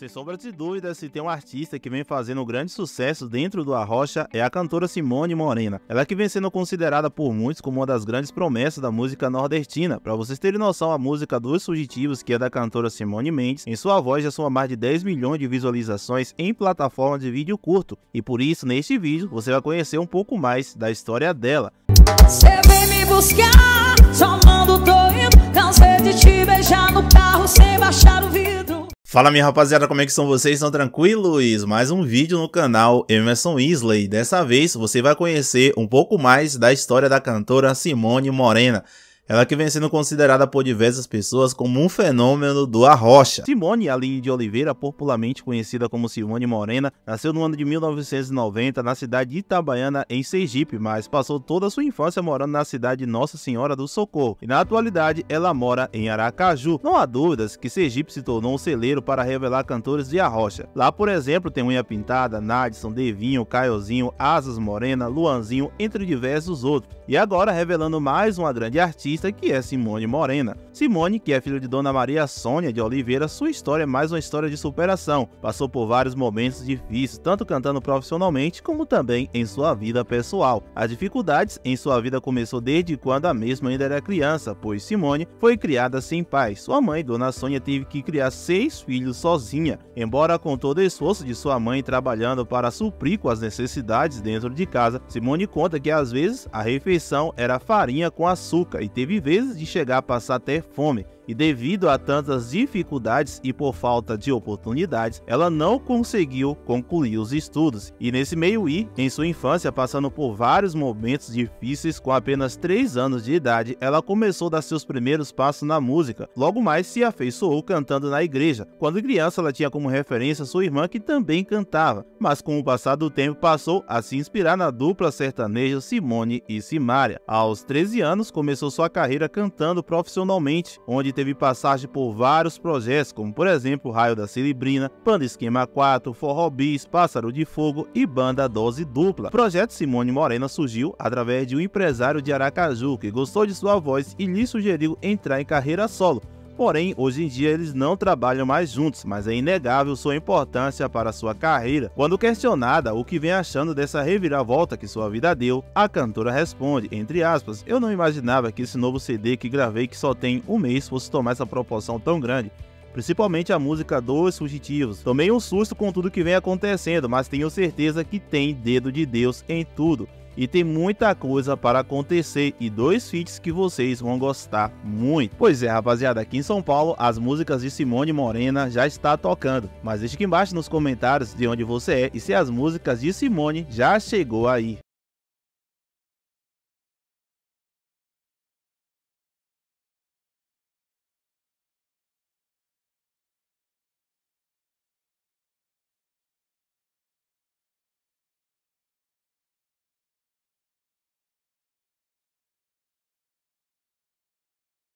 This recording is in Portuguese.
Sem sombra de dúvida, se tem um artista que vem fazendo um grande sucesso dentro do Arrocha, é a cantora Simone Morena. Ela que vem sendo considerada por muitos como uma das grandes promessas da música nordestina. Para vocês terem noção, a música Dos Fugitivos, que é da cantora Simone Mendes, em sua voz já soma mais de 10 milhões de visualizações em plataformas de vídeo curto. E por isso, neste vídeo, você vai conhecer um pouco mais da história dela. Cê vem me buscar, somando tô indo, cansei de te beijar no carro sem baixar o vidro. Fala minha rapaziada, como é que estão vocês? Estão tranquilos? Mais um vídeo no canal Emerson Isley. Dessa vez você vai conhecer um pouco mais da história da cantora Simone Morena. Ela que vem sendo considerada por diversas pessoas como um fenômeno do Arrocha. Simone Aline de Oliveira, popularmente conhecida como Simone Morena, nasceu no ano de 1990 na cidade de Itabaiana, em Sergipe, mas passou toda a sua infância morando na cidade de Nossa Senhora do Socorro. E na atualidade ela mora em Aracaju. Não há dúvidas que Sergipe se tornou um celeiro para revelar cantores de Arrocha. Lá, por exemplo, tem Unha Pintada, Nadson, Devinho, Caiozinho, Asas Morena, Luanzinho, entre diversos outros. E agora revelando mais uma grande artista, que é Simone Morena. Simone, que é filha de Dona Maria Sônia de Oliveira, sua história é mais uma história de superação. Passou por vários momentos difíceis, tanto cantando profissionalmente como também em sua vida pessoal. As dificuldades em sua vida começou desde quando a mesma ainda era criança, pois Simone foi criada sem pai. Sua mãe, Dona Sônia, teve que criar 6 filhos sozinha. Embora com todo o esforço de sua mãe trabalhando para suprir com as necessidades dentro de casa, Simone conta que às vezes a refeição era farinha com açúcar e teve vezes de chegar a passar até fome. E devido a tantas dificuldades e por falta de oportunidades, ela não conseguiu concluir os estudos. E nesse meio em sua infância, passando por vários momentos difíceis, com apenas 3 anos de idade, ela começou a dar seus primeiros passos na música. Logo mais se afeiçoou cantando na igreja. Quando criança, ela tinha como referência sua irmã, que também cantava. Mas com o passar do tempo, passou a se inspirar na dupla sertaneja Simone e Simária. Aos 13 anos, começou sua carreira cantando profissionalmente, onde teve passagem por vários projetos, como por exemplo Raio da Celebrina, Banda Esquema 4, Forró Bis, Pássaro de Fogo e Banda Dose Dupla. O projeto Simone Morena surgiu através de um empresário de Aracaju que gostou de sua voz e lhe sugeriu entrar em carreira solo. Porém, hoje em dia eles não trabalham mais juntos, mas é inegável sua importância para sua carreira. Quando questionada o que vem achando dessa reviravolta que sua vida deu, a cantora responde, entre aspas, "Eu não imaginava que esse novo CD que gravei, que só tem um mês, fosse tomar essa proporção tão grande. Principalmente a música Dos Fugitivos. Tomei um susto com tudo que vem acontecendo, mas tenho certeza que tem dedo de Deus em tudo. E tem muita coisa para acontecer e 2 feats que vocês vão gostar muito." Pois é, rapaziada, aqui em São Paulo as músicas de Simone Morena já está tocando, mas deixe aqui embaixo nos comentários de onde você é e se as músicas de Simone já chegou aí.